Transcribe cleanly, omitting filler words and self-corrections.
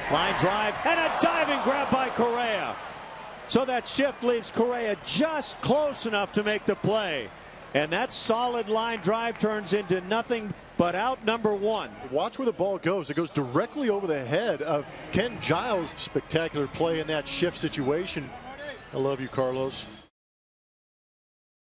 Line drive and a diving grab by Correa. So that shift leaves Correa just close enough to make the play. And that solid line drive turns into nothing but out number one. Watch where the ball goes. It goes directly over the head of Ken Giles. Spectacular play in that shift situation. I love you, Carlos.